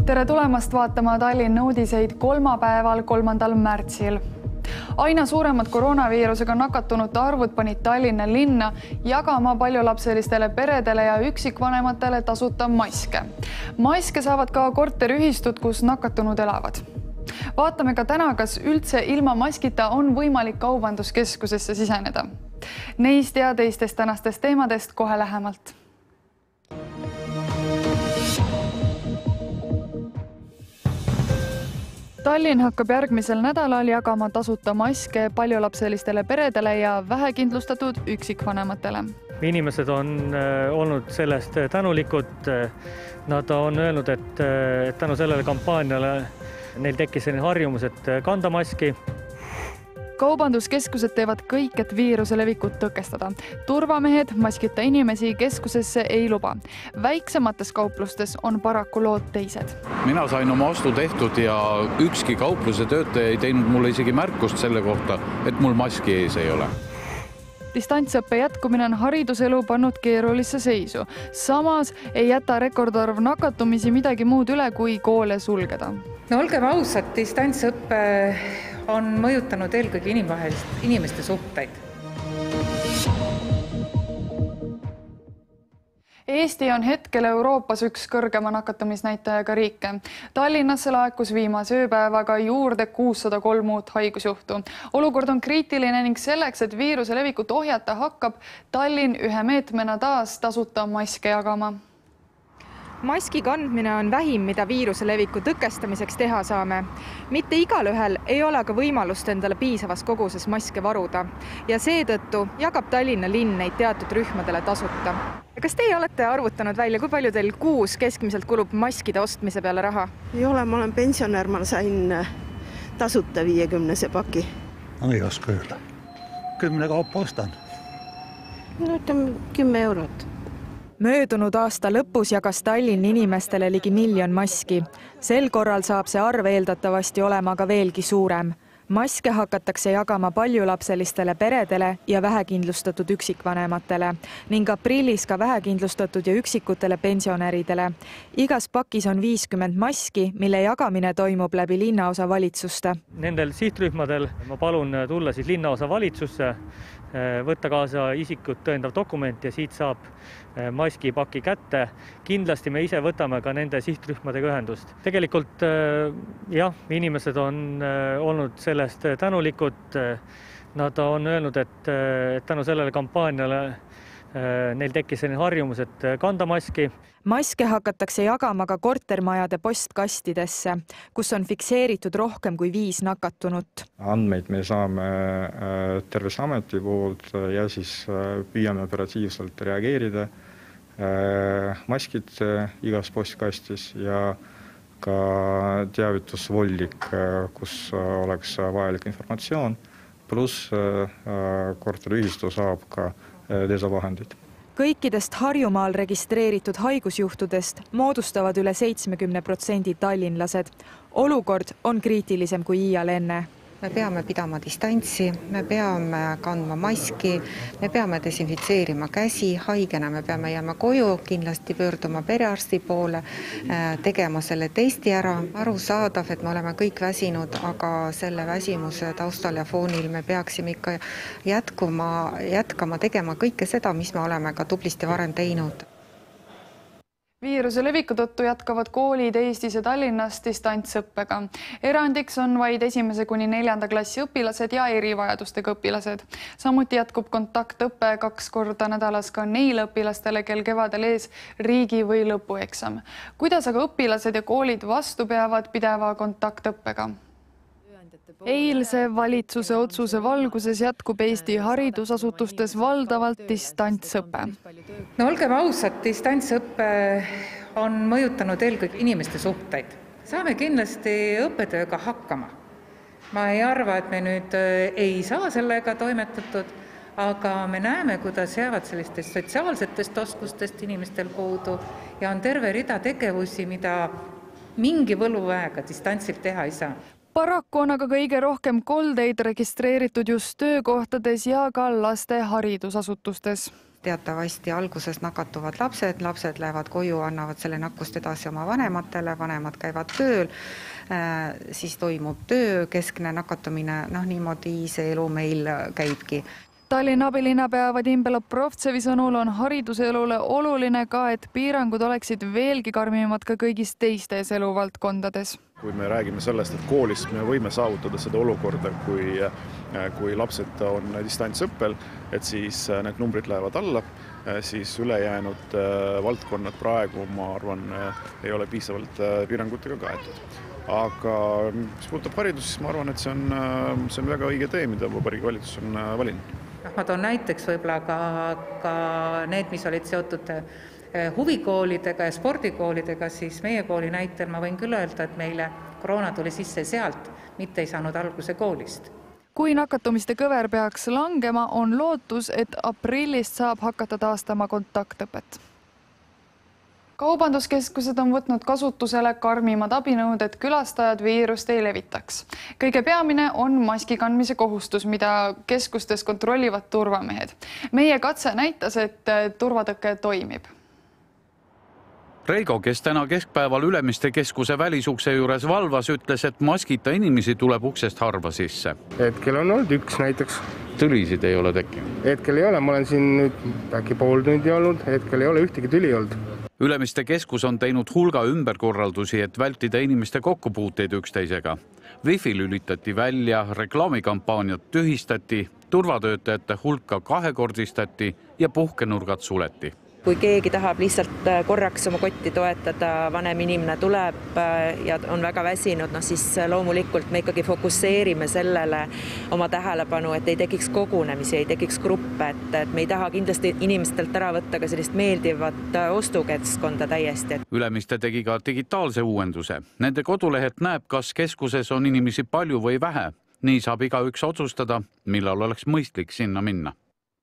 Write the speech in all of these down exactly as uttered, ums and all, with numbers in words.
Tere tulemast vaatama Tallinna uudiseid kolmapäeval, kolmandal märtsil. Aina suuremad koroonaviirusega nakatunute arvud panid Tallinna linna jagama paljulapselistele peredele ja üksikvanematele tasuta maske. Maske saavad ka korteriühistud, kus nakatunud elavad. Vaatame ka täna, kas üldse ilma maskita on võimalik kaubanduskeskusesse siseneda. Neist ja teistest tänastest teemadest kohe lähemalt. Tallinn hakkab järgmisel nädalal jagama tasuta maske paljulapselistele peredele ja vähekindlustatud üksikvanematele. Inimesed on olnud sellest tänulikud. Nad on öelnud, et tänu sellele kampaaniale neil tekkis selline harjumus, et kanda maski. Kaubanduskeskused teevad kõik, et viiruse levikut tõkestada. Turvamehed maskita inimesi keskusesse ei luba. Väiksemates kauplustes on paraku lood teised. Mina sain oma ostu tehtud ja ükski kaupluse töötaja ei teinud mulle isegi märkust selle kohta, et mul maski ees ei ole. Distantsõppe jätkumine on hariduselu pannud keerulisse seisu. Samas ei jäta rekordarv nakatumisi midagi muud üle, kui koole sulgeda. No olgem ausad, distantsõppe on mõjutanud eelkõige inimvahelist inimeste suhteid. Eesti on hetkel Euroopas üks kõrgema nakatumisnäitajaga riike. Tallinnasse laekus viimase ööpäevaga juurde kuussada kolm uut haigusjuhtu. Olukord on kriitiline ning selleks, et viiruse levikut ohjata, hakkab Tallinn ühe meetmena taas tasuta maske jagama. Maski kandmine on vähim, mida viiruse leviku tõkestamiseks teha saame. Mitte igalühel ei ole aga võimalust endale piisavas koguses maske varuda ja seetõttu jagab Tallinna linn neid teatud rühmadele tasuta. Kas teie olete arvutanud välja, kui palju teil kuus keskmiselt kulub maskide ostmise peale raha? Ei ole, ma olen pensionär, ma sain tasuta viiekümnese paki. Ma ei oska öelda. Kümne kaupa ostan. No ütleme kümme eurot. Möödunud aasta lõpus jagas Tallinn inimestele ligi miljon maski. Sel korral saab see arv eeldatavasti olema ka veelgi suurem. Maske hakatakse jagama paljulapselistele peredele ja vähekindlustatud üksikvanematele ning aprillis ka vähekindlustatud ja üksikutele pensionäridele. Igas pakis on viiskümmend maski, mille jagamine toimub läbi linnaosa valitsuste. Nendel sihtrühmadel ma palun tulla siis linnaosa valitsusse, võtta kaasa isikut tõendav dokument ja siit saab maski paki kätte. Kindlasti me ise võtame ka nende sihtrühmadega ühendust. Tegelikult jah, inimesed on olnud sellest tänulikud. Nad on öelnud, et tänu sellele kampaaniale neil tekkis selline harjumus, et kanda maski. Maske hakatakse jagama ka kortermajade postkastidesse, kus on fikseeritud rohkem kui viis nakatunut. Andmeid me saame Terviseameti poolt ja siis püüame operatiivselt reageerida. Maskid igas postkastis ja ka teavitusvollik, kus oleks vajalik informatsioon, pluss korteriühistu saab ka desavahendid. Kõikidest Harjumaal registreeritud haigusjuhtudest moodustavad üle seitsmekümne protsendi tallinlased. Olukord on kriitilisem kui iial enne. Me peame pidama distantsi, me peame kandma maski, me peame desinfitseerima käsi, haigena me peame jääma koju, kindlasti pöörduma perearsti poole, tegema selle testi ära. Arusaadav, et me oleme kõik väsinud, aga selle väsimuse taustal ja foonil me peaksime ikka jätkuma, jätkama tegema kõike seda, mis me oleme ka tublisti varem teinud. Viiruse leviku tõttu jätkavad koolid Eestis ja Tallinnas distantsõppega. Erandiks on vaid esimese kuni neljanda klassi õpilased ja erivajadustega õpilased. Samuti jätkub kontaktõppe kaks korda nädalas ka neile õpilastele, kel kevadel ees riigi või lõpueksam. Kuidas aga õpilased ja koolid vastu peavad pideva kontaktõppega? Eilse valitsuse otsuse valguses jätkub Eesti haridusasutustes valdavalt distantsõpe. No olgem ausad, distantsõppe on mõjutanud eelkõige inimeste suhteid. Saame kindlasti õppetööga hakkama. Ma ei arva, et me nüüd ei saa sellega toimetatud, aga me näeme, kuidas jäävad sellistest sotsiaalsetest oskustest inimestel puudu ja on terve rida tegevusi, mida mingi võluväega distantsilt teha ei saa. Paraku on aga kõige rohkem koldeid registreeritud just töökohtades ja ka laste haridusasutustes. teatavasti alguses nakatuvad lapsed, lapsed lähevad koju, annavad selle nakkust edasi oma vanematele, vanemad käivad tööl, siis toimub töö, keskne nakatumine, noh niimoodi see elu meil käibki. Tallinna abilinnapea Vadim Belobrovtsevi sõnul on hariduselule oluline ka, et piirangud oleksid veelgi karmimad ka kõigis teistes eluvaldkondades. Kui me räägime sellest, et koolis me võime saavutada seda olukorda, kui, kui lapsed on distantsõppel, et siis need numbrid lähevad alla, siis ülejäänud valdkonnad praegu, ma arvan, ei ole piisavalt piirangutega kaetud. Aga mis puudutab haridus, siis ma arvan, et see on, see on väga õige tee, mida Vabariigi Valitsus on valinud. Ma toon näiteks võib-olla ka, ka need, mis olid seotud huvikoolidega ja spordikoolidega, siis meie kooli näitel ma võin küll öelda, et meile koroona tuli sisse sealt, mitte ei saanud alguse koolist. Kui nakatumiste kõver peaks langema, on lootus, et aprillist saab hakata taastama kontaktõpet. Kaubanduskeskused on võtnud kasutusele karmimad abinõud, et külastajad viirust ei levitaks. Kõige peamine on maski kandmise kohustus, mida keskustes kontrollivad turvamehed. Meie katse näitas, et turvatõke toimib. Reigo, kes täna keskpäeval Ülemiste keskuse välisukse juures valvas, ütles, et maskita inimesi tuleb uksest harva sisse. Hetkel on olnud üks näiteks. Tülisid ei ole tekkinud? Hetkel ei ole, ma olen siin nüüd äkki pool tundi olnud, hetkel ei ole ühtegi tüli olnud. Ülemiste keskus on teinud hulga ümberkorraldusi, et vältida inimeste kokkupuuteid üksteisega. Wifi lülitati välja, reklaamikampaaniat tühistati, turvatöötajate hulka kahekordistati ja puhkenurgad suleti. Kui keegi tahab lihtsalt korraks oma kotti toetada, vanem inimene tuleb ja on väga väsinud, no siis loomulikult me ikkagi fokusseerime sellele oma tähelepanu, et ei tekiks kogunemisi, ei tekiks gruppe, et, et me ei taha kindlasti inimestelt ära võtta ka sellist meeldivat ostukeskkonda täiesti. Ülemiste tegi ka digitaalse uuenduse. Nende kodulehelt näeb, kas keskuses on inimesi palju või vähe. Nii saab igaüks otsustada, millal oleks mõistlik sinna minna.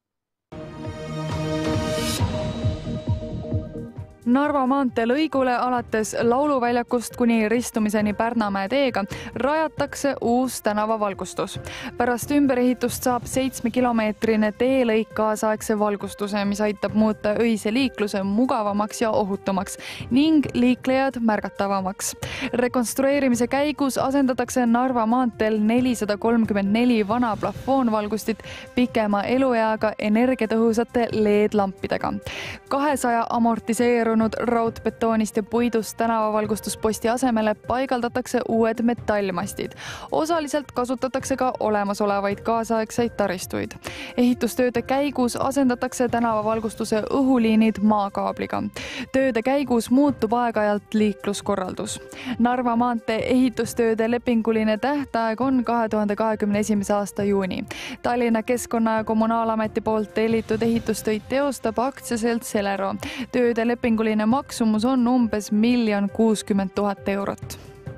Narva maantee lõigule alates Lauluväljakust kuni ristumiseni Pärnamäe teega rajatakse uus tänavavalgustus. Pärast ümberehitust saab seitsmekilomeetrine teelõik kaasaegse valgustuse, mis aitab muuta öise liikluse mugavamaks ja ohutumaks ning liiklejad märgatavamaks. Rekonstrueerimise käigus asendatakse Narva maanteel nelisada kolmkümmend neli vana plafoonvalgustit pikema elueaga energiatõhusate L E D-lampidega. kahesaja amortiseerunud raudbetoonist ja puidust tänavavalgustusposti asemele paigaldatakse uued metallmastid. Osaliselt kasutatakse ka olemasolevaid kaasaegseid taristuid. Ehitustööde käigus asendatakse tänavavalgustuse õhuliinid maakaabliga. Tööde käigus muutub aeg-ajalt liikluskorraldus. Narva maantee ehitustööde lepinguline tähtaeg on kahe tuhande kahekümne esimese aasta juuni. Tallinna Keskkonna- ja Kommunaalameti poolt tellitud ehitustöid teostab aktsiaselts Celero. Tööde lepinguline maksumus on umbes miljon kuuskümmend tuhat eurot.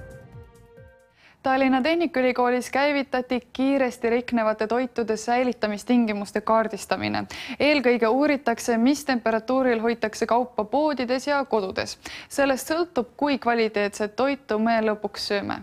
Tallinna Tehnikaülikoolis käivitati kiiresti riknevate toitude säilitamistingimuste kaardistamine. Eelkõige uuritakse, mis temperatuuril hoitakse kaupa poodides ja kodudes. Sellest sõltub, kui kvaliteetset toitu me lõpuks sööme.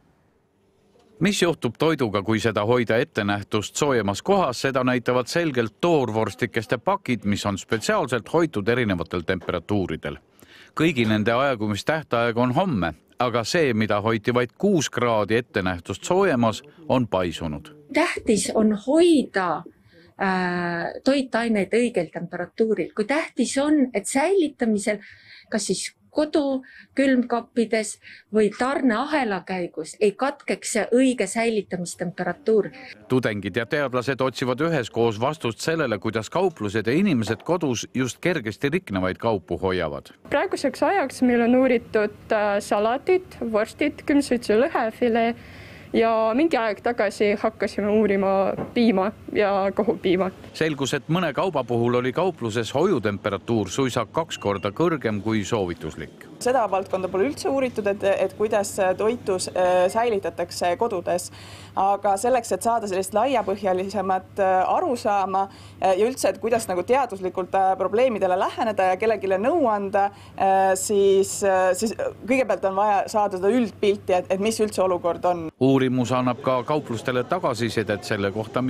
Mis juhtub toiduga, kui seda hoida ettenähtust soojemas kohas, seda näitavad selgelt toorvorstikeste pakid, mis on spetsiaalselt hoitud erinevatel temperatuuridel. Kõigi nende aegumistähtaeg on homme, aga see, mida hoiti vaid kuus kraadi ettenähtust soojemas, on paisunud. Tähtis on hoida äh, toitaineid õigel temperatuuril. Kui tähtis on, et säilitamisel, kas siis kodu külmkappides või tarneahela käigus ei katkeks see õige säilitamistemperatuur. Tudengid ja teadlased otsivad üheskoos vastust sellele, kuidas kauplused ja inimesed kodus just kergesti riknevaid kaupu hoiavad. Praeguseks ajaks meil on uuritud salatit, vorstid, külmsütsi lõhefilee ja mingi aeg tagasi hakkasime uurima piima ja kohupiima. Selgus, et mõne kauba puhul oli kaupluses hoiutemperatuur suisa kaks korda kõrgem kui soovituslik. Seda valdkonda pole üldse uuritud, et, et kuidas toitus säilitatakse kodudes. Aga selleks, et saada sellist laiapõhjalisemat arusaama ja üldse, et kuidas nagu teaduslikult probleemidele läheneda ja kellegile nõu anda, siis, siis kõigepealt on vaja saada seda üldpilti, et, et mis üldse olukord on. Uurimus annab ka kauplustele tagasisidet selle kohta, mis on seal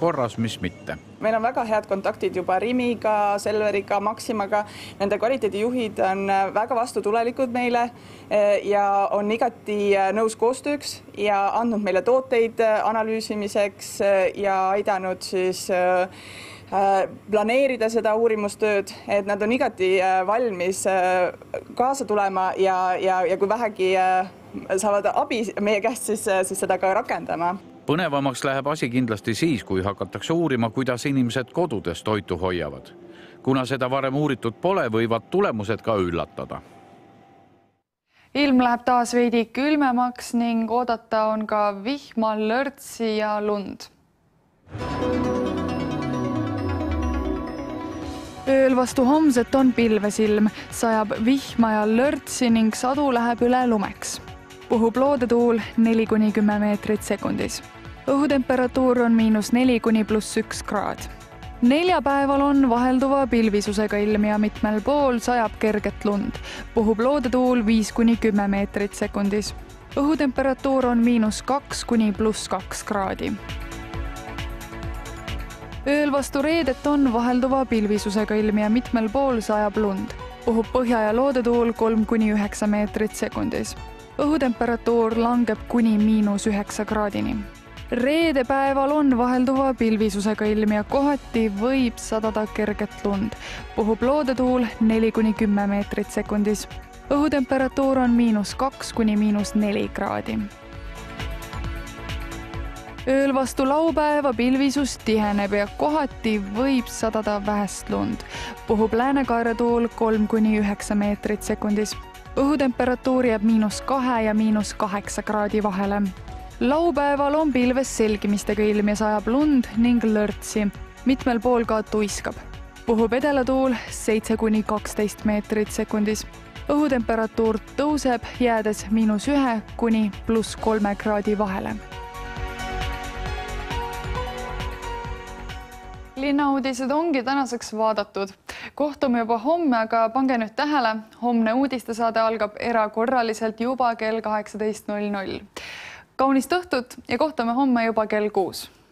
korras, mis mitte. Meil on väga head kontaktid juba Rimiga, Selveriga, Maximaga. Nende kvaliteedijuhid on väga vastutulelikud meile ja on igati nõus koostööks ja andnud meile tooteid analüüsimiseks ja aidanud siis planeerida seda uurimustööd, et nad on igati valmis kaasa tulema ja, ja, ja kui vähegi saavad abi meie käest, siis, siis seda ka rakendama. Põnevamaks läheb asi kindlasti siis, kui hakatakse uurima, kuidas inimesed kodudes toitu hoiavad. Kuna seda varem uuritud pole, võivad tulemused ka üllatada. Ilm läheb taas veidi külmemaks ning oodata on ka vihma, lörtsi ja lund. Ööl vastu homset on pilvesilm, sajab vihma ja lörtsi ning sadu läheb üle lumeks. Puhub loodetuul neli kuni kümme meetrit sekundis. Õhutemperatuur on miinus neli kuni pluss üks kraad. Neljapäeval on vahelduva pilvisusega ilm ja mitmel pool sajab kerget lund. Puhub loodetuul viis kuni kümme meetrit sekundis. Õhutemperatuur on miinus kaks kuni pluss kaks kraadi. Ööl vastu reedet on vahelduva pilvisusega ilm ja mitmel pool sajab lund. Puhub põhja ja loodetuul kolm kuni üheksa meetrit sekundis. Õhutemperatuur langeb kuni miinus üheksa kraadini. Reedepäeval on vahelduva pilvisusega ilm ja kohati võib sadada kerget lund. Puhub loodetuul neli kuni kümme meetrit sekundis. Õhutemperatuur on miinus kaks kuni miinus neli kraadi. Ööl vastu laupäeva pilvisus tiheneb ja kohati võib sadada vähest lund. Puhub läänekaeretuul kolm kuni üheksa meetrit sekundis. Õhutemperatuur jääb miinus kahe ja miinus kaheksa kraadi vahele. Laupäeval on pilves selgimistega ilm ja sajab lund ning lörtsi. Mitmel pool ka tuiskab. Puhub edelatuul seitse kuni kaksteist meetrit sekundis. Õhutemperatuur tõuseb, jäädes miinus ühe kuni pluss kolme kraadi vahele. Linnauudised ongi tänaseks vaadatud. Kohtume juba homme, aga pange nüüd tähele, homne uudistesaade algab erakorraliselt juba kell kaheksateist null null. Kaunist õhtut ja kohtume homme juba kell kuus.